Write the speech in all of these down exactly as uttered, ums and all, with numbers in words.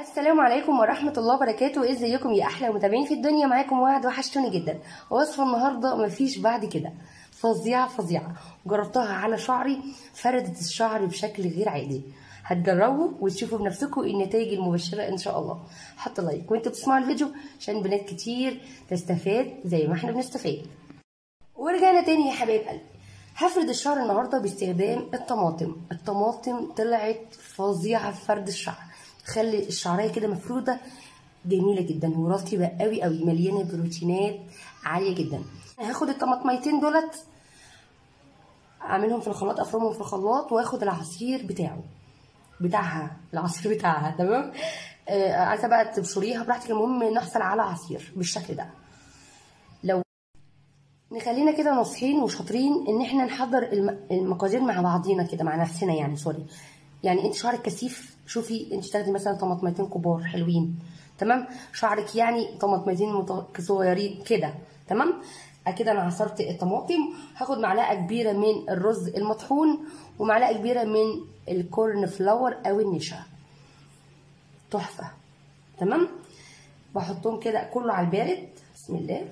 السلام عليكم ورحمة الله وبركاته. ازيكم يا احلى متابعين في الدنيا؟ معاكم وعد، وحشتوني جدا. وصفة النهاردة مفيش بعد كده، فظيعة فظيعة. جربتها على شعري، فردت الشعر بشكل غير عادي. هتجربوا وتشوفوا بنفسكم النتائج المبشرة ان شاء الله. حط لايك وانتوا بتسمعوا الفيديو عشان بنات كتير تستفاد زي ما احنا بنستفاد. ورجعنا تاني يا حبايب قلبي. هفرد الشعر النهارده باستخدام الطماطم. الطماطم طلعت فظيعة في فرد الشعر، تخلي الشعريه كده مفروده جميله جدا ورطبه قوي قوي، مليانه بروتينات عاليه جدا. هاخد الطماطميتين دولت اعملهم في الخلاط، افرمهم في الخلاط، واخد العصير بتاعه بتاعها العصير بتاعها تمام. آه عايزه بقى تبشريها براحتك، المهم نحصل على عصير بالشكل ده. لو نخلينا كده ناصحين وشاطرين ان احنا نحضر المقادير مع بعضينا كده مع نفسنا، يعني سوري. يعني انت شعرك كثيف، شوفي انت تاخدي مثلا طماطميتين كبار حلوين تمام. شعرك يعني طماطميتين صغيرين كده تمام. كده انا عصرت الطماطم. هاخد معلقه كبيره من الرز المطحون ومعلقه كبيره من الكورن فلاور او النشا، تحفه تمام. بحطهم كده كله على البارد. بسم الله.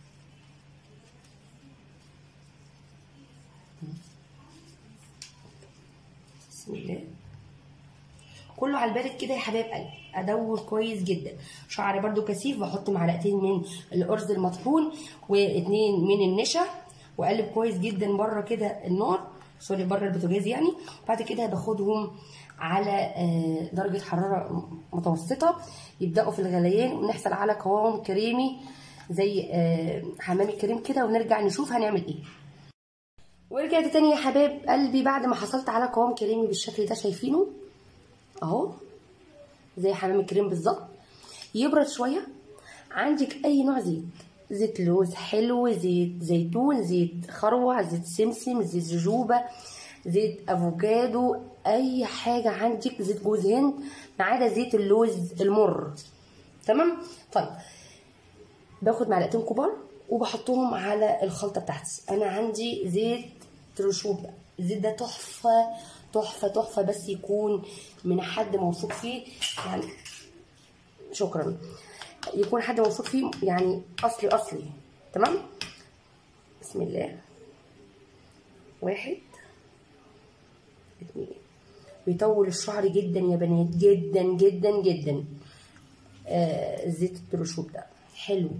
بسم الله. كله على البارد كده يا حبايب قلبي. ادور كويس جدا. شعري برده كثيف، بحط معلقتين من الارز المطحون واتنين من النشا، واقلب كويس جدا بره كده النار، سوري بره البوتاجاز يعني. بعد كده باخدهم على درجه حراره متوسطه، يبداوا في الغليان ونحصل على قوام كريمي زي حمام الكريم كده، ونرجع نشوف هنعمل ايه. ورجعت تاني يا حبايب قلبي بعد ما حصلت على قوام كريمي بالشكل ده، شايفينه اهو زي حمام الكريم بالظبط. يبرد شويه. عندك اي نوع زيت، زيت لوز حلو، زيت زيتون، زيت خروع، زيت سمسم، زيت جوجوبا، زيت افوكادو، اي حاجه عندك، زيت جوز هند ما عدا زيت اللوز المر تمام. طيب باخد معلقتين كبار وبحطهم على الخلطه بتاعتي. انا عندي زيت تروشوبا، الزيت ده تحفه تحفه تحفه، بس يكون من حد موثوق فيه يعني. شكرا. يكون حد موثوق فيه يعني اصلي اصلي تمام. بسم الله. واحد اتنين. بيطول الشعر جدا يا بنات، جدا جدا جدا. آه زيت التروشوب ده حلو.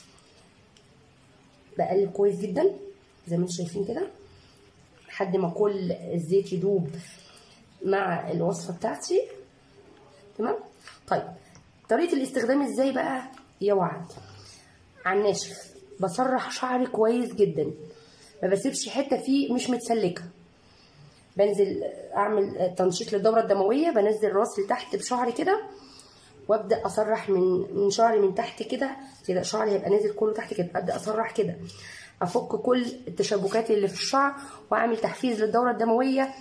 بقلب كويس جدا زي ما انتم شايفين كده لحد ما كل الزيت يدوب مع الوصفه بتاعتي تمام. طيب طريقه الاستخدام ازاي بقى يا وعد؟ على الناشف بسرح شعري كويس جدا، ما بسيبش حته فيه مش متسلكه. بنزل اعمل تنشيط للدوره الدمويه، بنزل راسي لتحت بشعري كده، وابدا اسرح من من شعري من تحت كده كده. شعري هيبقى نازل كله تحت كده، ابدا اسرح كده، افك كل التشابكات اللي في الشعر واعمل تحفيز للدوره الدمويه.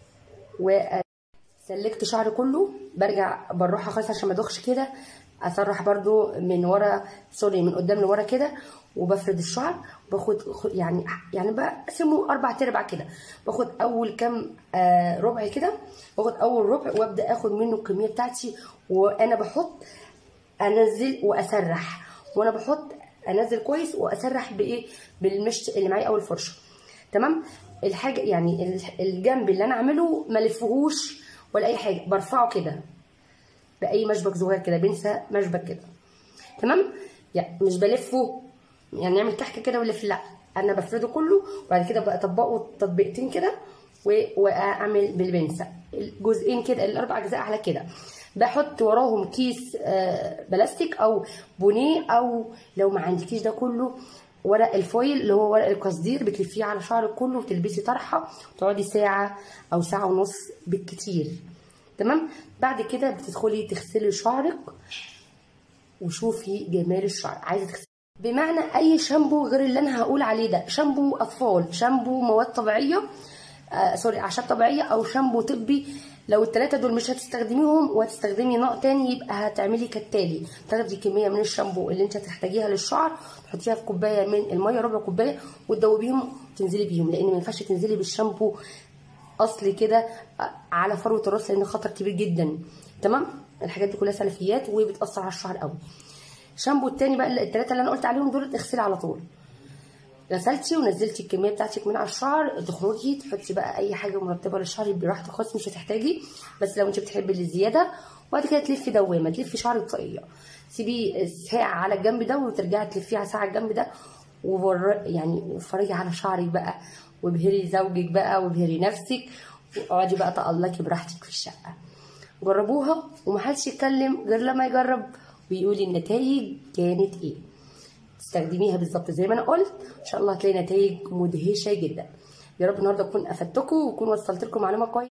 وسلكت شعري كله، برجع بالراحه خالص عشان ما ادوخش كده. اسرح برده من ورا سوري من قدام لورا كده، وبفرد الشعر. باخد يعني يعني بقسمه اربع ارباع كده. باخد اول كام آه ربع كده، باخد اول ربع وابدا اخد منه الكميه بتاعتي، وانا بحط انزل واسرح، وانا بحط انزل كويس واسرح بايه بالمشط اللي معايا او الفرشه تمام. الحاجه يعني الجنب اللي انا اعمله ما لفهوش ولا اي حاجه، برفعه كده باي مشبك صغير كده، بنسى مشبك كده تمام. يعني مش بلفه يعني نعمل كحكه كده ولف، لا انا بفرده كله وبعد كده بقى اطبقه تطبيقتين كده واعمل بالبنسه الجزئين كده، الاربع اجزاء على كده. بحط وراهم كيس بلاستيك او بونيه، او لو ما عندكيش ده كله ورق الفويل اللي هو ورق القصدير، بتلفيه على شعرك كله وتلبسي طرحه وتقعدي ساعه او ساعه ونص بالكتير تمام. بعد كده بتدخلي تغسلي شعرك وشوفي جمال الشعر. عايزه تغسلي بمعنى اي شامبو غير اللي انا هقول عليه ده، شامبو اطفال، شامبو مواد طبيعيه آه سوري اعشاب طبيعيه، او شامبو طبي. لو الثلاثه دول مش هتستخدميهم وهتستخدمي نوع تاني، يبقى هتعملي كالتالي: تاخدي كميه من الشامبو اللي انت هتحتاجيها للشعر، تحطيها في كوبايه من الميه، ربع كوبايه، وتدوبيهم وتنزلي بيهم، لان ما ينفعش تنزلي بالشامبو اصلي كده على فروه الراس لان خطر كبير جدا تمام. الحاجات دي كلها سلفيات وبتاثر على الشعر قوي. الشامبو التاني بقى الثلاثه اللي انا قلت عليهم دول اغسلي على طول. غسلتي ونزلتي الكميه بتاعتك من على الشعر، تخرجي تحطي بقى اي حاجه مرطبه للشعر براحتك خالص، مش هتحتاجي، بس لو انت بتحبي الزياده. وبعد كده تلفي دوامه، تلفي شعرك طاقيه، سيبيه ساعه على الجنب ده وترجعي تلفيه على ساعه على الجنب ده، وبر يعني فرجي على شعرك بقى، وابهري زوجك بقى وابهري نفسك، واقعدي بقى تقلقي براحتك في الشقه. جربوها ومحدش يتكلم غير لما يجرب ويقول النتائج كانت ايه. تستخدميها بالظبط زي ما انا قلت، ان شاء الله هتلاقي نتائج مدهشه جدا. يا رب النهارده اكون افدتكم واكون وصلت لكم معلومه كويسه.